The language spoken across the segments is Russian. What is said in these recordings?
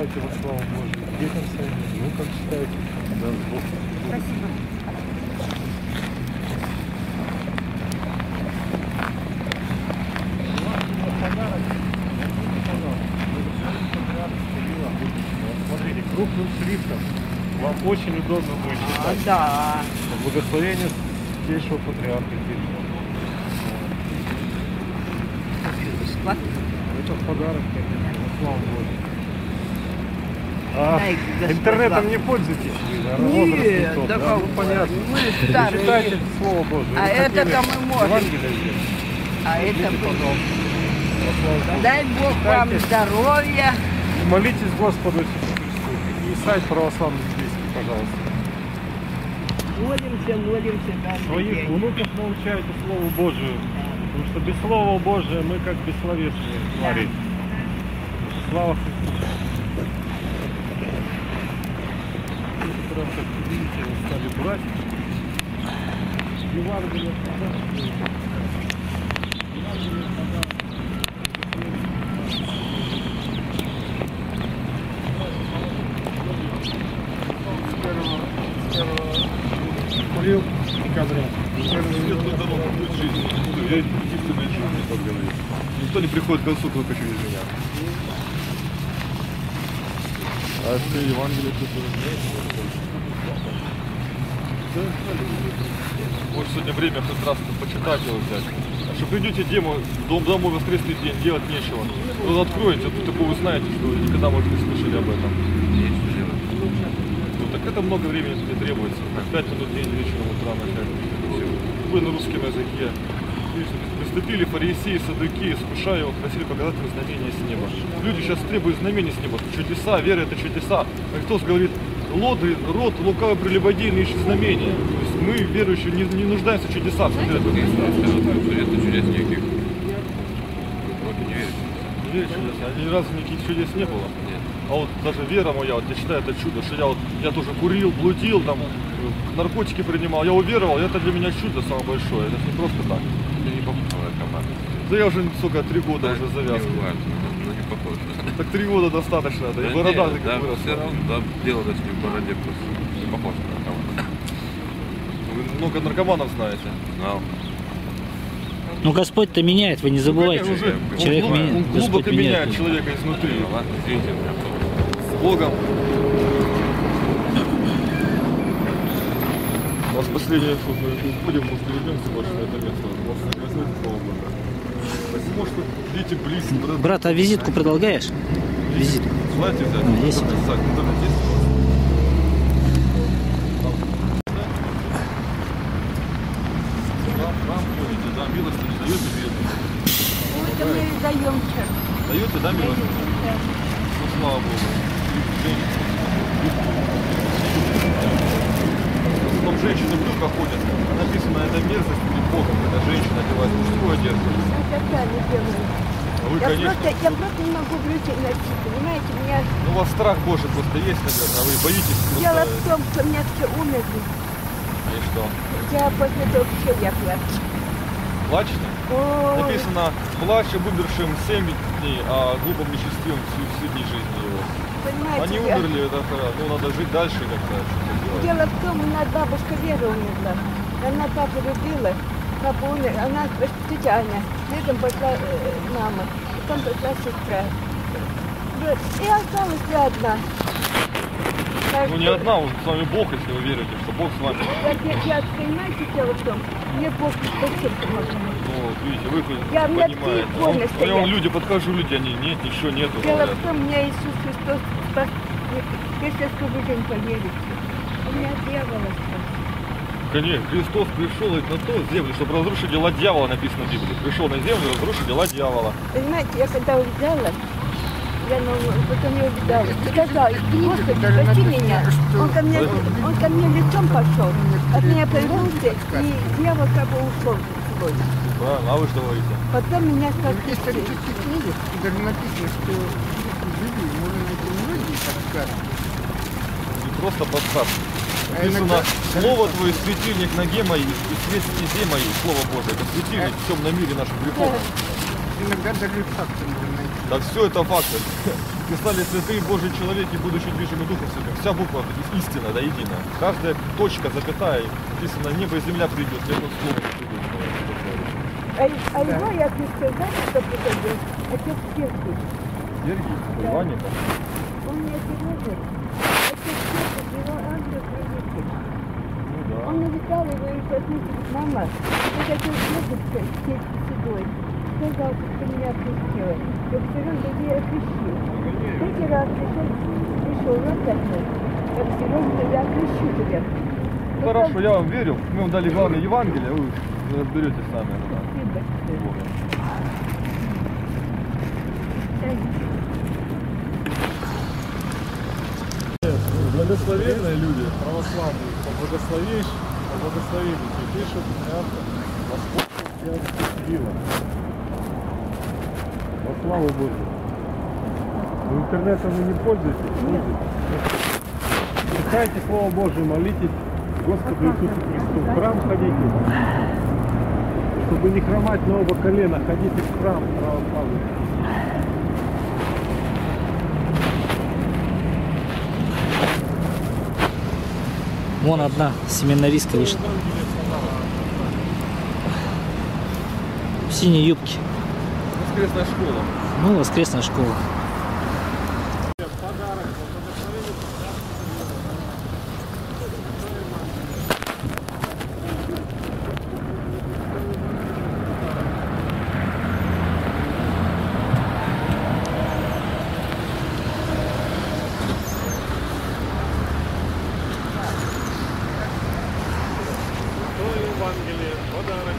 читайте во славу Божию. Детям своим, внукам читайте. Да, Бог. Спасибо. Смотрите, крупным шрифтом вам очень удобно будет читать. Да. Благословение Святейшего Патриарха Кирилла. Это подарок, конечно, во славу Божию. Дай, Господь, Интернетом не пользуйтесь? Нет, да как понятно. Мы старые. Читайте Слово Божие. А это-то мы можем. Евангелие здесь. А это вы. Во славу Божию. Дай Бог вам Читайте. здоровья. Молитесь Господу Иисусу Христу. И сайт православный библейский, пожалуйста. Молимся каждый Своих день. внуков научайте Слову Божию. Потому что без Слова Божия мы как бессловесные твари. Слава Христу. Прям как видите, стали брать. Евангелие. Курил декабря. Светлую дорогу будет жизнь. Я единственное, чего мне так говорит. Никто не приходит к концу, только через меня. А это Евангелие, вот сегодня время хоть раз почитать его взять. А что придете домой воскресный день, делать нечего. Ну, откроете, тут такого вы знаете, что вы никогда, может, не слышали об этом. Ну, так это много времени тебе требуется. 5 минут день вечером, утром начать. Вы на русском языке. Приступили фарисеи, саддуки, искушая его, просили показать им знамения с неба. Люди сейчас требуют знамений с неба. Чудеса, вера это чудеса. А Христос говорит, род лукавый прелюбодейный ищет знамения. То есть мы, верующие, не нуждаемся в чудесах. Нет чудес никаких. Вроде не верите. Не верю в чудеса. Ни разу никаких чудес не было. Нет. А вот даже вера моя, вот я считаю это чудо, что я тоже курил, блудил, там, наркотики принимал, я уверовал, это для меня чудо самое большое, это не просто так. Ты не похож на наркомана. Да я уже, сука, 3 года уже завязки. Не важно, но не похож. Так 3 года достаточно, да, и борода нет, как выросла. все равно, да, дело даже не в бороде, просто не похож на наркомана. Вы много наркоманов знаете. Знал. Ну Господь-то меняет, вы не забывайте. Ну, уже, Человек он меняет, глубоко Господь меняет меняет. человека изнутри. Ладно, извините меня. С Богом. У вас последнее, что мы будем, мы перейдемся больше на это место. У вас не возьмете Слово Бога. Спасибо, что дети близко. Брат, а визитку предлагаешь? Визитку. Желаете взять? Ну, есть. Записать. Интернет есть у вас? Вам ходите, да, милости не даете бедным. Это мы даем сейчас. Даете, да, милости? Ну, слава Богу. Там женщины в брюках ходят, написано, это мерзость перед Богом, когда женщина одевает мужскую одежду. Это сами делаем. А вы, Я конечно, просто не могу брюки носить, понимаете, у меня ну, у вас страх Божий просто есть, наверное, а вы боитесь дело просто... в том, что у меня все умерли. И что? Я после того все я плачу. Плачете? Ой, Написано, плачь об умершем 7 дней, а глупом нечестивом все дни жизни его. понимаете, Они умерли, это, ну, надо жить дальше как-то, что-то делать. Дело в том, у нас бабушка Вера умерла. Она папу любила, папа умер. Она, тетя Аня, следом пошла мама, потом пошла сестра. Вот. И осталась я одна. Так Ну не что- одна, с вами Бог, если вы верите, что Бог с вами. Я, понимаете, дело в том, мне Бог совсем помог. Ну, вот видите, вы хоть Я мне понимаете. больно Я вам стоять. люди подхожу, люди, они, нет, ничего нету, Дело говорят. в том, меня Иисус Христос спас. Если что вы не поверите, у меня дьявола спас. Конечно, Христос пришел на ту землю, чтобы разрушить дела дьявола, написано в Библии. Пришел на землю, разрушить дела дьявола. Понимаете, я когда увидела, я потом я увидала, сказала, Господи, спаси меня. Он ко мне лицом пошел, от меня повернулся, и дьявол как бы ушел сегодня. Правильно, а вы что говорите? Потом меня спасли. Есть исторические книги, и даже написано, что в Библии можно найти многие подсказки. Не просто подсказки. А Написано, иногда- слово твое светильник ноге моей, и свет стезе моей, слово Божие. Это светильник в темном мире наших грехов. Иногда даже факты можно найти. Да все это факты. писали святые Божьи человеки, будучи движимы Духом Святым. Вся буква истина, да, единая. Каждая точка, запятая, написано, небо и земля придет, ни одно слово не придет. А его, я не сказала, что приходил, отец Сергий. Сергий, Иваника. Он мне сегодня, отец Сергий, его ангел-хранитель. Ну да. Он навитал его и отметил, мама, ты хотел Сергий седой. Сказал, что ты меня отпустила. Я все равно тебя окрестил. Третий раз пришел на церковь. Я все равно тебя окрещу тебя. Хорошо, я вам верю. Мы вам дали главное Евангелие, вы разберетесь сами. Спасибо. Благословенные люди, православные, по благословению пишут, Господь тебя отпустила. Во славу Божию. Вы интернетом вы не пользуетесь? Читайте Слово Божие, молитесь Господу Иисусу Христу. В храм ходите. Чтобы не хромать на оба колена, ходите в храм православный. Вон одна семинаристка вышла. В синей юбке. Воскресная школа. Ну, воскресная школа. Евангелие, подарок.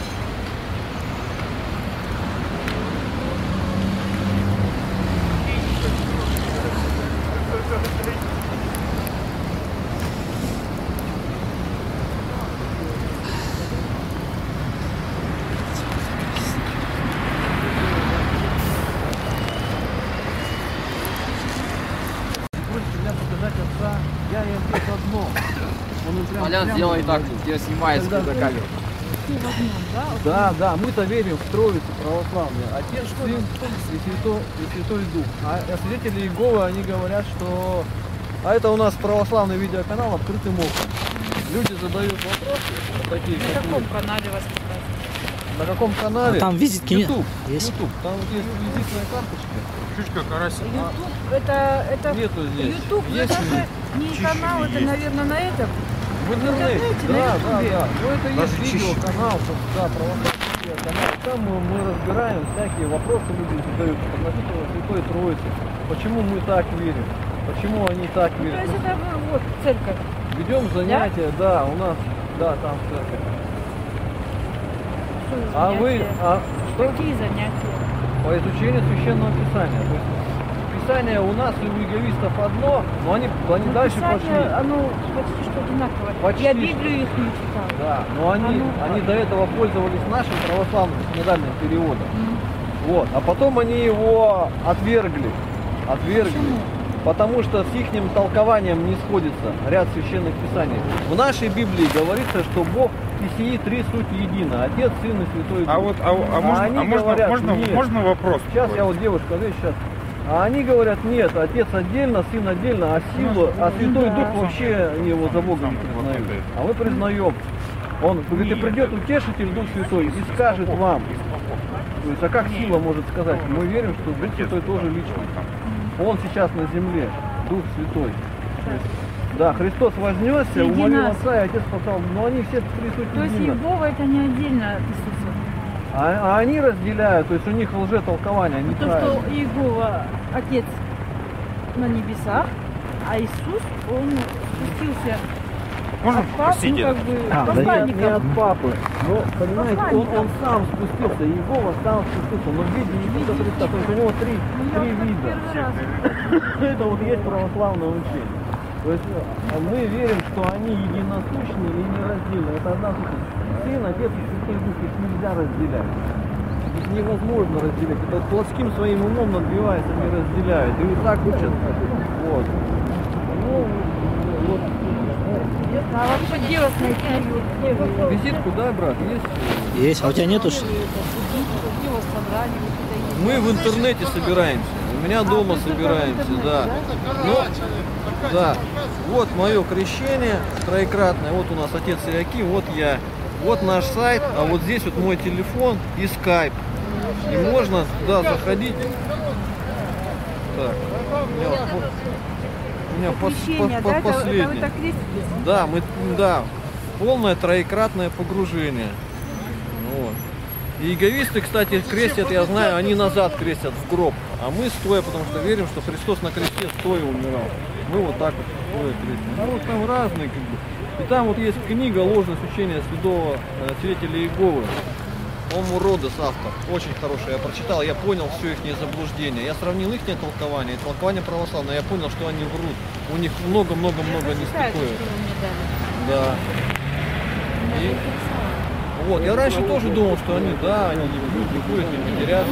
Толян, сделай так, тебя снимает с камеру. Да, мы-то верим в Троицу православную. Отец, Сын и Святой Дух. А свидетели Иеговы, они говорят, что... А это у нас православный видеоканал «Открытым оком». Люди задают вопросы. Вот такие, На каком канале вас показывают? На каком канале? А там визитки нет? YouTube. Есть? YouTube. Там вот есть визитная карточка. Чучка карася. YouTube это Нету здесь. YouTube Есть это же не канал, это, наверное, на этом. в интернете. на Да. YouTube. Ну это есть видеоканал, да, православный канал. Там мы разбираем всякие вопросы, люди задают относительно Святой Троицы. Почему мы так верим? Почему они так То верят? есть это вот церковь. Ведем занятия, да, у нас, да, там церковь. Что за А вы, занятия? что? Какие занятия? По изучению Священного Писания. То есть Писание у нас и у иеговистов одно, но они дальше Писание, пошли. оно почти что одинаковое. Почти Я что. Библию их не читала. Да, но они до этого пользовались нашим православным синодальным переводом. Вот, а потом они его отвергли. Почему? Потому что с их толкованием не сходится ряд священных писаний. В нашей Библии говорится, что Бог и сии три суть едино. Отец, Сын и Святой Дух. Они говорят, нет. Можно вопрос? Сейчас я вот девушка, отвечу сейчас. А они говорят, нет, Отец отдельно, Сын отдельно, а Святой Дух вообще его за Бога не признают. А мы признаем. Он говорит, и придет Утешитель, Дух Святой, и скажет вам. То есть, а как сила может сказать? Мы верим, что Дух Святой тоже личность. Он сейчас на земле, Дух Святой. Да, Христос вознесся, Среди умолил нас. Отца, и Отец послал. Но они все три суть То есть едино. Иегова это не отдельно от Иисуса. А они разделяют, то есть у них лжетолкование, То, неправильно. что Иегова Отец на небесах, а Иисус, он спустился Можно от папы, ну, как бы, Да нет, не посланником. от папы. Но, понимаете, Посланником. он сам спустился, Иегова сам спустился, но в виде Иисуса Христа. То есть у него три Я вот вида. первый раз. Это вот есть православное учение. То есть мы верим, что они единосущны и нераздельны. Это одна сущность. Сын, Отец и Святой Дух, их нельзя разделять. Их невозможно разделять. Это плотским своим умом надбивается, не разделяют. И вот так учат. Вот. Ну, вот. А вообще делать найти? Визитку, да, брат, есть? Есть. А у тебя нету? Что ли? Мы в интернете собираемся. У меня дома просто собираемся, по да. интернету, Ну, да. Вот мое крещение троекратное. Вот у нас отец Иоаким, вот я. Вот наш сайт, а вот здесь вот мой телефон и скайп. И можно, да, заходить. Так, у меня Крещение, да? Это вы последний. так креститесь? Да, да, полное троекратное погружение. Вот. И иеговисты, кстати, крестят, я знаю, они назад крестят в гроб. А мы стоя, потому что верим, что Христос на кресте стоя умирал. Мы вот так вот стоя крестим. Народ там разный, как бы. И там вот есть книга «Ложность учения святого свидетеля Иеговы». Ому Родес автор. Очень хороший. Я прочитал, я понял все их заблуждение. Я сравнил их толкование и толкование православное. Я понял, что они врут. У них много-много-много не стыкует. Да. И вот, я раньше тоже думал, что они, да, они не врут, не курят, не матерятся.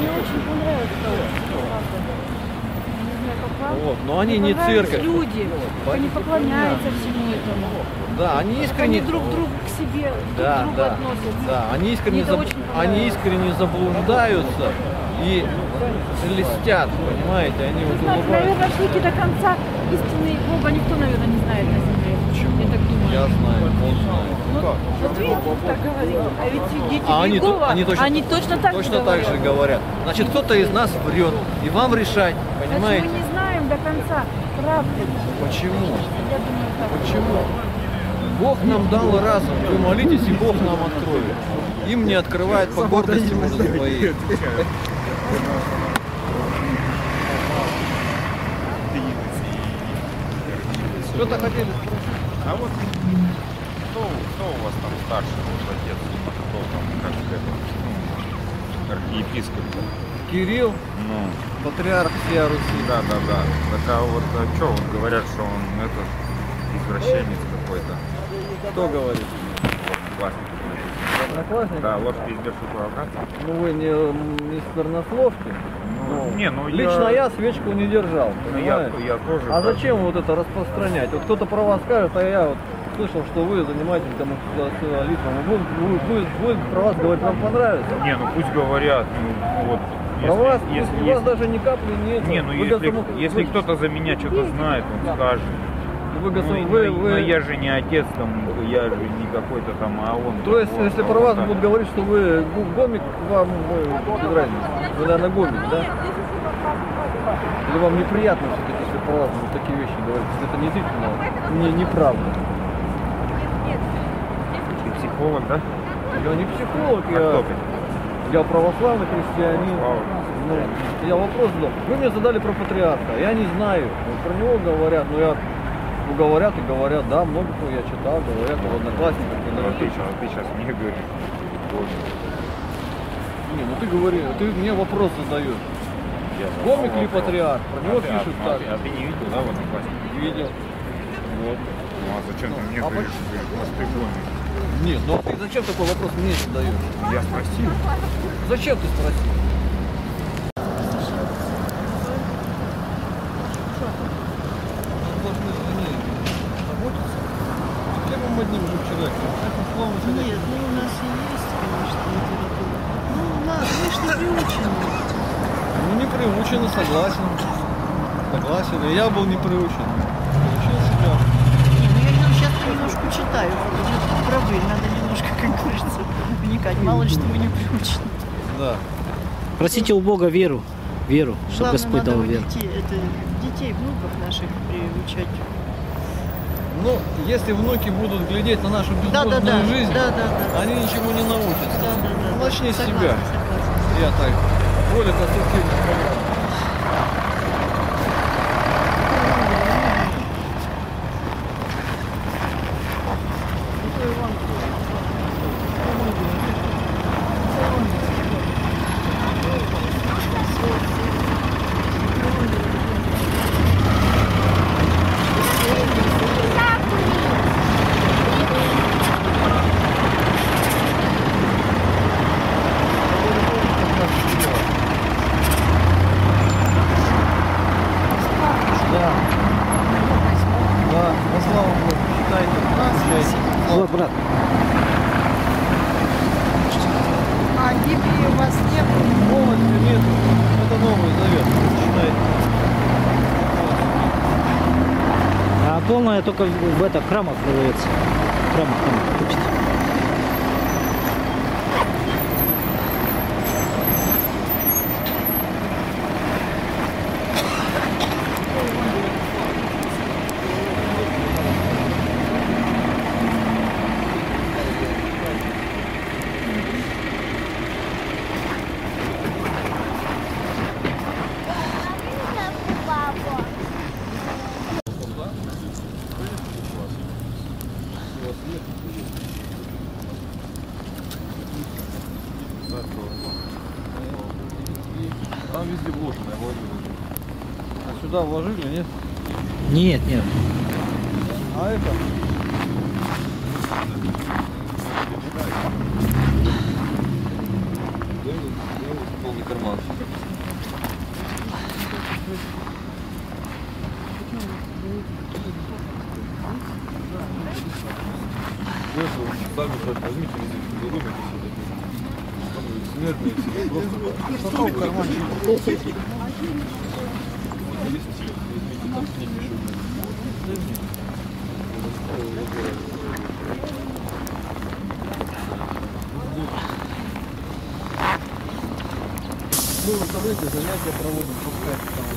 Вот, но они не церковь. Люди, они поклоняются всему этому. Да, они искренне... Они друг другу к себе Да, друг к другу да, относятся. да, они искренне, Мне это очень они искренне заблуждаются и льстят, понимаете, они вот улыбаются. Наверное, шли до конца истины Бога никто, наверное, не знает на земле. Почему? Я так думаю. Я знаю, он знает. Вот видите, так говорил. А ведь свидетели А они, Иеговы, они точно так точно так же говорят. Значит, кто-то из нас врет, и вам решать, понимаете? Значит, мы не знаем до конца правды. Почему? Я думаю, так. Почему? Бог нам дал разум, вы молитесь, и Бог нам откроет. Им не открывает по гордости, может, своей. Что-то хотели спросить? А вот кто у вас там старший, вот отец? Кто там, как это, архиепископ? Кирилл, Ну, патриарх всей Руси. да. Так а вот что, вот говорят, что он этот извращенец какой-то. Кто говорит? Классник. Одноклассник? Да, ложь пиздец обратно. Ну вы не сквернословки. Ну, не, ну лично я свечку не держал, Ну, я понимаете? тоже. А как зачем вот это распространять? Вот кто-то про вас скажет, а я вот слышал, что вы занимаетесь гомосексуализмом. Будет про вас говорить, вам понравится. Не, ну пусть говорят, ну вот. Про вас, если, у вас даже ни капли нет. Не, ну если кто-то за меня что-то знает, он скажет. Но я же не отец там, я же не какой-то там, а он. То есть, вот, если про вас будут говорить, что вы гомик, вам без разницы. Вы, наверное, гомик, да? Или вам неприятно все-таки, если про вас будут такие вещи говорить? Если это действительно неправда. Ты психолог, да? Я не психолог, А кто ты? я православный христианин. Ну, я вопрос задал. Вы мне задали про патриарха, я не знаю. Вот про него говорят, но я говорят и говорят, да, много кто я читал, говорят, в одноклассниках. Ты сейчас мне говоришь. Не, ну ты говори, ты мне вопрос задаешь. Гомик ли патриарх? Про него пишут так. А ты не видел, да, в одноклассниках? Видел. Вот. Ну а зачем ты мне говоришь, может ты гомик? Нет, ну ты зачем такой вопрос мне задаешь? Я спросил. Зачем ты спросил? Хлебом одним же человеком. Нет, ну у нас и есть, конечно, литература. Ну, мы ж не приучены. Ну не приучены, согласен. Согласен. И я был не приучен. Приучил себя. Не, ну я сейчас немножко читаю. Правы, надо немножко, как говорится, вникать. Мало ли что мы не приучены. Да. Просите у Бога веру, чтобы Главное, Господь надо дал вот веру. детей, внуков наших приучать. Ну, если внуки будут глядеть на нашу безбожную жизнь, они ничего не научатся. Ну, начни с себя. Я так, более конструктивно. Вот, брат. А Библии у вас нет? Полностью нет. Это это Новый Завет. Начинает. А полная только в это, храмах продается. В храмах там купить. Там везде вложено, я вложил. А сюда вложили, нет? Нет, нет. А это? Полный карман. Сами возьмите, задумайтесь. Смертные себе просто. Что в кармане? Мы в интернете занятия проводим, пускай там.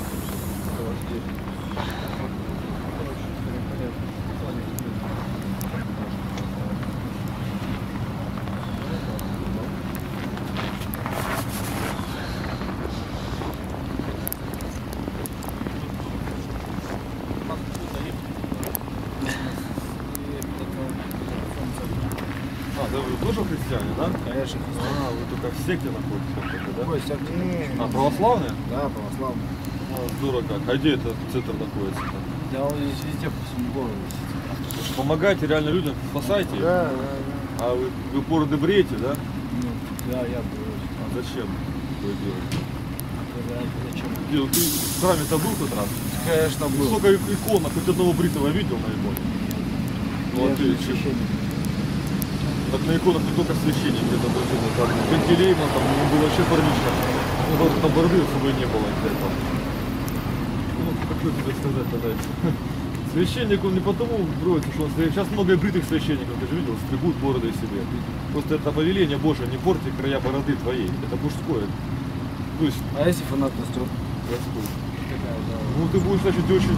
Да вы тоже христиане, да? Конечно. А, вы только в секте находитесь, да? Какой секте? А, православные? Да, православный. Здорово как. А где этот центр находится? Да, он здесь везде по всему городу. Помогаете реально людям, спасаете их? Да. А вы бороды бреете, да? Ну, да, я был. А зачем вы делаете? Зачем? Ты в храме-то был тот раз? Конечно, был. Сколько икон, хоть одного бритого видел на иконе? Ну, а ты священник. Так на иконах не только священники, это даже там Пантелеймон, там он был вообще парнишка. Ну, даже там бороды особо и не было где-то. Ну, как тебе сказать тогда? Священник, он не потому броется, что он сейчас много бритых священников, ты же видел, стригут бороды себе. Просто это повеление Божие, не порти края бороды твоей, это мужское. То есть, А если фанат настроен? ну ты будешь, значит, очень,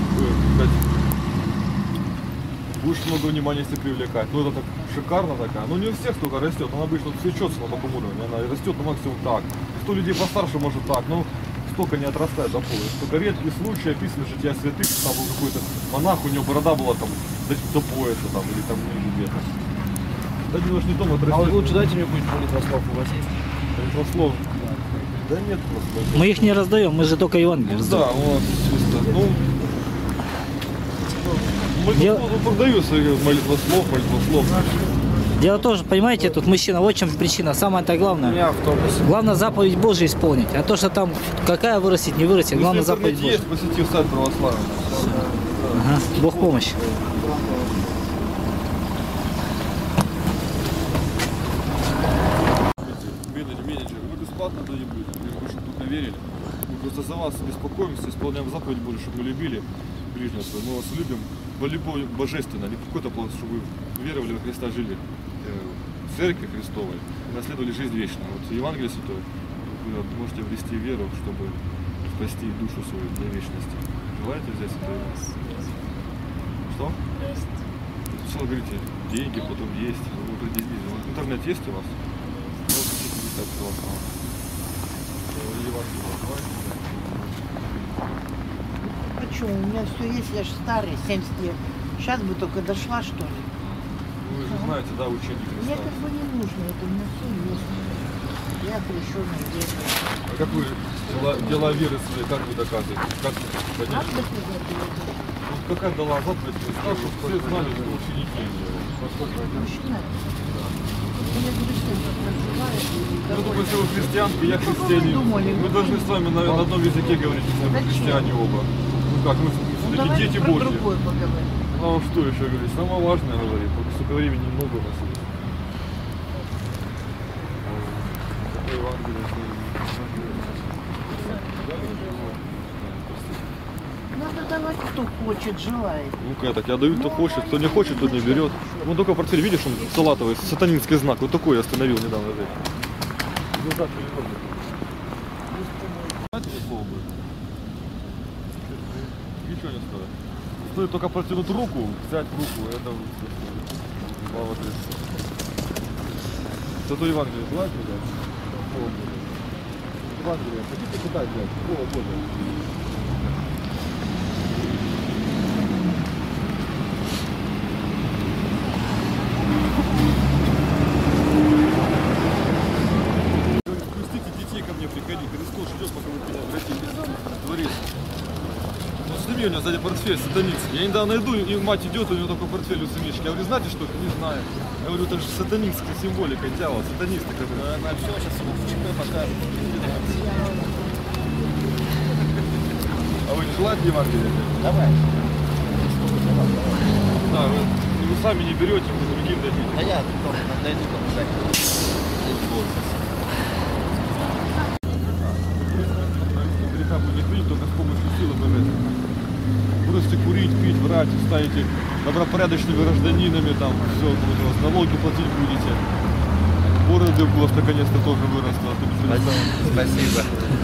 будешь много внимания себе привлекать. Ну это так шикарно такая. Ну не у всех столько растет, она обычно свечется на таком уровне, она растет на максимум так. 100 людей постарше может так, но столько не отрастает до пола. Только редкий случай описано жития святых, там был какой-то монах, у него борода была там до пояса там, или там ниже где-то. Да немножко не дома отрастет. А вот лучше дайте мне какой-нибудь молитвослов у вас есть? Молитвослов? Да нет просто. Мы их не раздаем, мы же только Евангелие раздаем. Да, вот, чисто. Ну, молитвослов продается, молитвослов. Дело тоже, понимаете, тут мужчина, вот в чем причина, самое-то У главное. меня автобус. Главное заповедь Божию исполнить. А то, что там какая вырастет, не вырастет, главное заповедь Божия. Есть, посети сайт православия. Ага. Бог помощь. Менеджер, вы бесплатно даем людям, лишь бы, чтобы тут верили. Мы просто за вас беспокоимся, исполняем заповедь Божию, чтобы мы любили ближнего своего. Мы вас любим по любовь божественно, не какой-то план, чтобы вы веровали во Христа, жили в церкви Христовой и наследовали жизнь вечную. Вот Евангелие Святое, вы можете обрести веру, чтобы спасти душу свою для вечности. Желаете взять это? Что? Сначала говорите, деньги, потом есть. Вы определились. Интернет есть у вас? А что, у меня все есть, я же старый, 70 лет. Сейчас бы только дошла, что ли. Вы же знаете, да, учение Мне Христа. как бы не нужно, это у меня все есть. Я крещеный дети. А как вы дела веры свои, как вы доказываете? Как понять? Вот какая дала заповедь Христа, чтобы все знали, что ученики делают? Мужчина. Я говорю, что я проживаю. Ну, допустим, вы христианки, я христианин. Мы должны с вами на одном языке говорить, если мы христиане оба. Ну как, мы все-таки дети Божьи. А что еще говорить? Самое важное говорить, только столько времени немного у нас есть. Какое Евангелие? Надо давать, кто хочет, желает. Ну-ка, так я даю, кто хочет, кто не хочет, тот не берет. Ну только портфель, видишь, он салатовый, сатанинский знак. Вот такой я остановил недавно здесь. Ничего не стоит. Стоит только протянуть руку, взять руку, это молодец. Зато Евангелие желаете взять? Евангелие, хотите читать взять? Какого года? Пустите детей ко мне приходить, Христос ждет, пока вы к нему обратитесь. Дворец. Ну, сними у него сзади портфель сатанинский. Я недавно иду, и мать идет, у него только портфель у сынишки. Я говорю, знаете что? Не знаю. Я говорю, это же сатанинская символика, дьявол, сатанисты, которые... На все, сейчас ему в ЧП покажут. А вы не желаете Евангелие? Давай. Да, вы сами не берете, вы другим дадите. Да я дойду там. Греха будет видеть только с помощью силы божественной. Будете курить, пить, врать, станете добропорядочными гражданинами, там все, у вас налоги платить будете. Бороды у вас наконец-то тоже выросли. Спасибо.